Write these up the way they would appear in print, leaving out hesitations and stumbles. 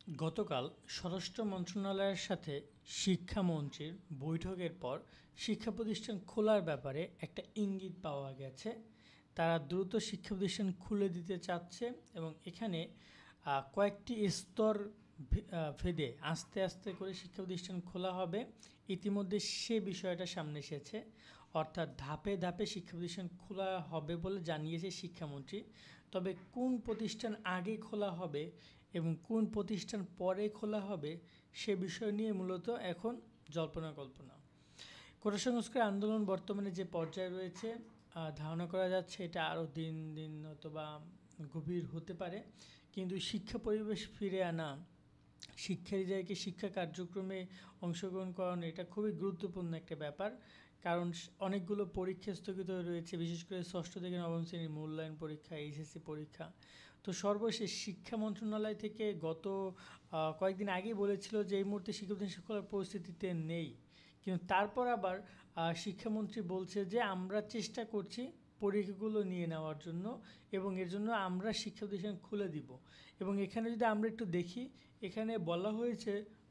গতকাল স্বরাষ্ট্র মন্ত্রণালয়ের সাথে শিক্ষামন্ত্রীর বৈঠকের পর শিক্ষা প্রতিষ্ঠান খোলার ব্যাপারে একটা ইঙ্গিত পাওয়া গেছে। তারা দ্রুত শিক্ষা প্রতিষ্ঠান খুলে দিতে চাচ্ছে এবং এখানে কয়েকটি স্তর ভেদে আস্তে আস্তে করে শিক্ষা প্রতিষ্ঠান খোলা হবে। ইতিমধ্যে সে বিষয়টা সামনে এসেছে, অর্থাৎ ধাপে ধাপে শিক্ষা প্রতিষ্ঠান খোলা হবে বলে জানিয়েছে শিক্ষামন্ত্রী। তবে কোন প্রতিষ্ঠান আগে খোলা হবে এবং কোন প্রতিষ্ঠান পরে খোলা হবে সে বিষয় নিয়ে মূলত এখন জল্পনা কল্পনা। কোটা সংস্কার আন্দোলন বর্তমানে যে পর্যায়ে রয়েছে, ধারণা করা যাচ্ছে এটা আরও দিন দিন অথবা গভীর হতে পারে। কিন্তু শিক্ষা পরিবেশ ফিরে আনা, শিক্ষার্থীদেরকে শিক্ষা কার্যক্রমে অংশগ্রহণ করানো এটা খুবই গুরুত্বপূর্ণ একটা ব্যাপার। কারণ অনেকগুলো পরীক্ষা স্থগিত হয়ে রয়েছে, বিশেষ করে ষষ্ঠ থেকে নবম শ্রেণীর মূল্যায়ন পরীক্ষা, এইচএসসি পরীক্ষা। তো সর্বশেষ শিক্ষা মন্ত্রণালয় থেকে গত কয়েকদিন আগেই বলেছিল যে এই মুহূর্তে শিক্ষা প্রতিষ্ঠান খোলার পরিস্থিতিতে নেই। কিন্তু তারপর আবার শিক্ষামন্ত্রী বলছে যে আমরা চেষ্টা করছি পরীক্ষাগুলো নিয়ে নেওয়ার জন্য এবং এর জন্য আমরা শিক্ষা প্রতিষ্ঠান খুলে দিব। এবং এখানে যদি আমরা একটু দেখি, এখানে বলা হয়েছে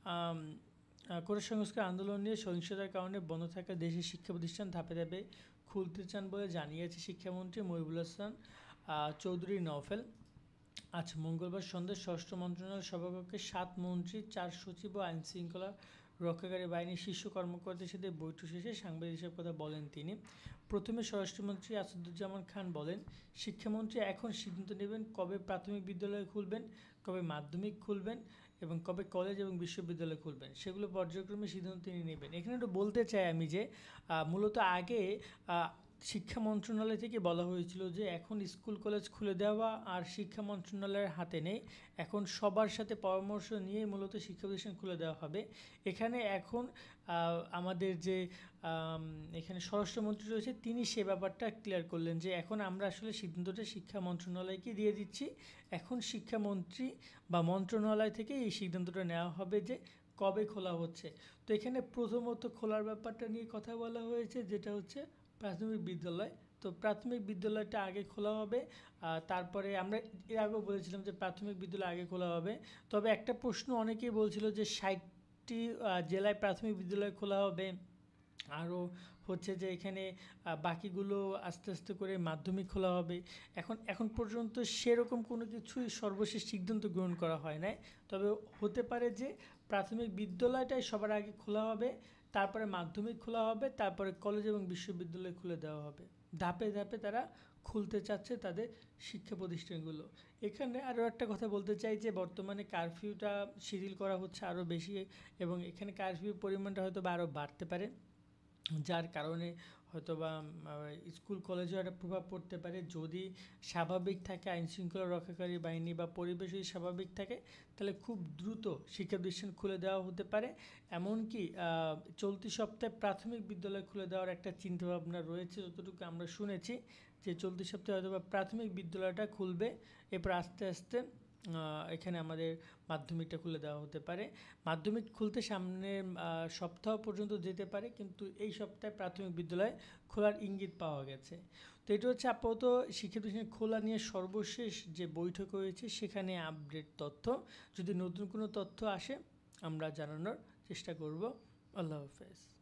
কোটা সংস্কার আন্দোলন নিয়ে সহিংসতার কারণে বন্ধ থাকা দেশের শিক্ষা প্রতিষ্ঠান ধাপে ধাপে খুলতে চান বলে জানিয়েছে শিক্ষামন্ত্রী মহিবুল হাসান চৌধুরী নওফেল। আজ মঙ্গলবার সন্ধ্যায় স্বরাষ্ট্র মন্ত্রণালয়ের সভাকক্ষে 7 মন্ত্রী, 4 সচিব ও আইনশৃঙ্খলা রক্ষাকারী বাহিনীর শীর্ষ কর্মকর্তাদের সাথে বৈঠক শেষে সাংবাদিকদের এসব কথা বলেন তিনি। প্রথমে স্বরাষ্ট্রমন্ত্রী আসাদুজ্জামান খান বলেন, শিক্ষামন্ত্রী এখন সিদ্ধান্ত নেবেন কবে প্রাথমিক বিদ্যালয় খুলবেন, কবে মাধ্যমিক খুলবেন এবং কবে কলেজ এবং বিশ্ববিদ্যালয় খুলবেন, সেগুলো পর্যায়ক্রমে সিদ্ধান্ত তিনি নেবেন। এখানে একটু বলতে চাই আমি যে মূলত আগে শিক্ষা মন্ত্রণালয় থেকে বলা হয়েছিল যে এখন স্কুল কলেজ খুলে দেওয়া আর শিক্ষা মন্ত্রণালয়ের হাতে নেই, এখন সবার সাথে পরামর্শ নিয়ে মূলত শিক্ষা প্রতিষ্ঠান খুলে দেওয়া হবে। এখানে এখন আমাদের যে এখানে স্বরাষ্ট্রমন্ত্রী রয়েছে তিনি সে ব্যাপারটা ক্লিয়ার করলেন যে এখন আমরা আসলে সিদ্ধান্তটা শিক্ষা মন্ত্রণালয়কে দিয়ে দিচ্ছি। এখন শিক্ষামন্ত্রী বা মন্ত্রণালয় থেকে এই সিদ্ধান্তটা নেওয়া হবে যে কবে খোলা হচ্ছে। তো এখানে প্রথমত খোলার ব্যাপারটা নিয়ে কথা বলা হয়েছে, যেটা হচ্ছে প্রাথমিক বিদ্যালয়। তো প্রাথমিক বিদ্যালয়টা আগে খোলা হবে, তারপরে আমরা এর আগেও বলেছিলাম যে প্রাথমিক বিদ্যালয় আগে খোলা হবে। তবে একটা প্রশ্ন অনেকেই বলছিল যে 60টি জেলায় প্রাথমিক বিদ্যালয় খোলা হবে, আরও হচ্ছে যে এখানে বাকিগুলো আস্তে আস্তে করে মাধ্যমিক খোলা হবে। এখন পর্যন্ত সেরকম কোনো কিছুই সর্বশেষ সিদ্ধান্ত গ্রহণ করা হয় নাই। তবে হতে পারে যে প্রাথমিক বিদ্যালয়টাই সবার আগে খোলা হবে, তারপরে মাধ্যমিক খোলা হবে, তারপরে কলেজ এবং বিশ্ববিদ্যালয় খুলে দেওয়া হবে। ধাপে ধাপে তারা খুলতে চাচ্ছে তাদের শিক্ষা প্রতিষ্ঠানগুলো। এখানে আরও একটা কথা বলতে চাই যে বর্তমানে কারফিউটা শিথিল করা হচ্ছে আরও বেশি এবং এখানে কারফিউর পরিমাণটা হয়তো বা আরও বাড়তে পারে, যার কারণে হয়তোবা স্কুল কলেজেও একটা প্রভাব পড়তে পারে। যদি স্বাভাবিক থাকে আইনশৃঙ্খলা রক্ষাকারী বাহিনী বা পরিবেশ যদি স্বাভাবিক থাকে, তাহলে খুব দ্রুত শিক্ষা প্রতিষ্ঠান খুলে দেওয়া হতে পারে। এমনকি চলতি সপ্তাহে প্রাথমিক বিদ্যালয় খুলে দেওয়ার একটা চিন্তাভাবনা রয়েছে, যতটুকু আমরা শুনেছি যে চলতি সপ্তাহে হয়তোবা প্রাথমিক বিদ্যালয়টা খুলবে, এরপর আস্তে আস্তে এখানে আমাদের মাধ্যমিকটা খুলে দেওয়া হতে পারে। মাধ্যমিক খুলতে সামনের সপ্তাহ পর্যন্ত যেতে পারে, কিন্তু এই সপ্তাহে প্রাথমিক বিদ্যালয় খোলার ইঙ্গিত পাওয়া গেছে। তো এটা হচ্ছে আপাতত শিক্ষা প্রতিষ্ঠান খোলা নিয়ে সর্বশেষ যে বৈঠক হয়েছে সেখানে আপডেট তথ্য। যদি নতুন কোনো তথ্য আসে আমরা জানানোর চেষ্টা করব। আল্লাহ হাফেজ।